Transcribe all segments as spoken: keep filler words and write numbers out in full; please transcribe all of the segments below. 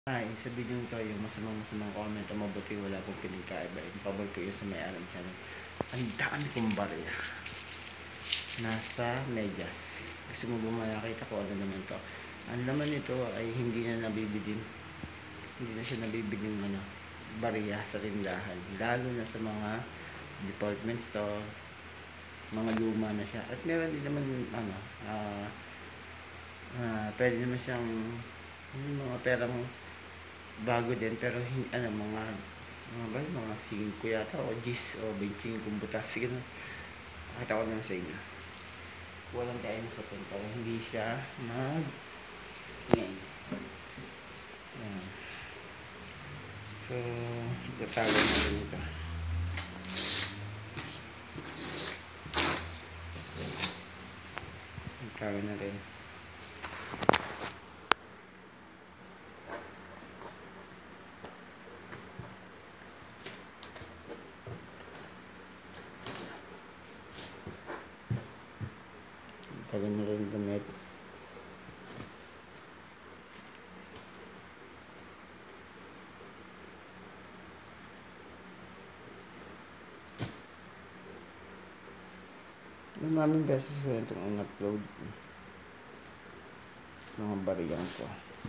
Ay, sa video nito yung masamang-masamang comment o mabuti wala pong pinagkaibahin. Pabor ko yun sa may-aring channel. Ang dami kong barya. Nasa medyas. Gusto mo ba makita ko ano naman to? Ang laman nito ay hindi na nabibiling. Hindi na siya nabibiling ano, barya sa tindahan. Lalo na sa mga department store, mga luma na siya. At meron din naman ano, ah, uh, uh, pwede naman siyang yung mga perang bago din, pero ano, mga mga ba, mga singko yata o gis o benching kumbutas, gano'n. Nakita ko lang sa inyo, walang tayo sa pen para hindi siya mag yan. Yan. So tatawag natin ito, tatawag natin. Tagal na rin gamit. Ano namin beses ko itong in-upload mga bariyang ko.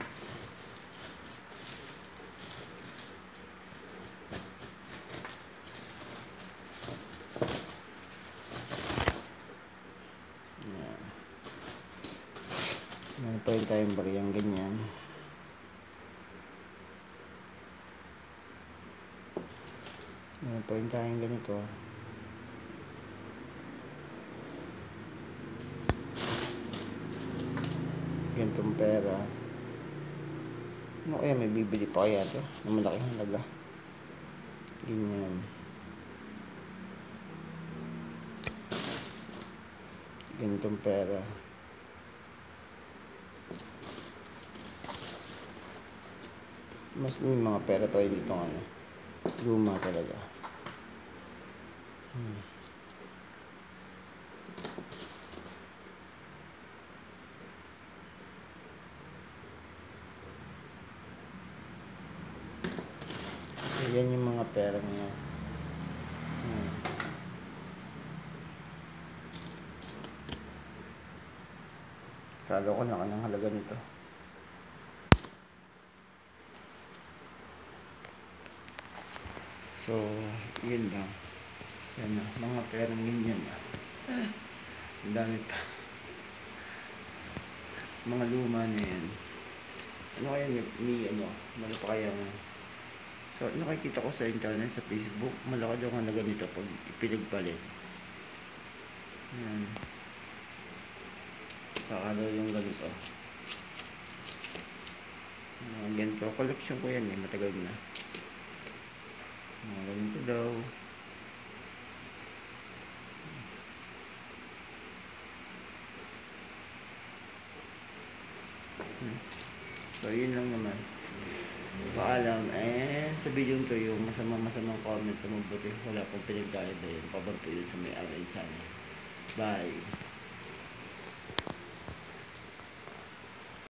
Meron pa rin tayong bariyang ganyan. Meron pa rin tayong ganito. Ganitong pera. Ano kaya may bibili pa kaya ito? Na malaking halaga. Ganyan. Ganitong pera. Mas may mga pera pa rin dito ano. Luma talaga. Hmm. So, yan yung mga pera niya. Hmm. Salo ko na ng halaga nito. So, yun lang. Yan na, mga perang ganyan na. Ang dami pa. Mga luma na yan. Ano kaya ni, ni ano, malo pa kaya nga. So, nakikita ko sa internet, sa Facebook, malaki daw ang halaga nito pag ipinagpalit. Yan. Saka daw yung ganito. Mga ganito. Collection ko yan eh, matagal na. Mga ganito daw. Hmm. So, yun lang naman. Paalam. And sa video ko yung masama-masamang comment na mabuti. Wala pong pinagkaiba yun. Pabor ko yun sa may-aring channel. Bye.